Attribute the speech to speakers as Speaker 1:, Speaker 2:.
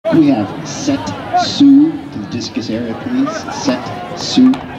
Speaker 1: We have Set Sue to the discus area, please. Set Sue.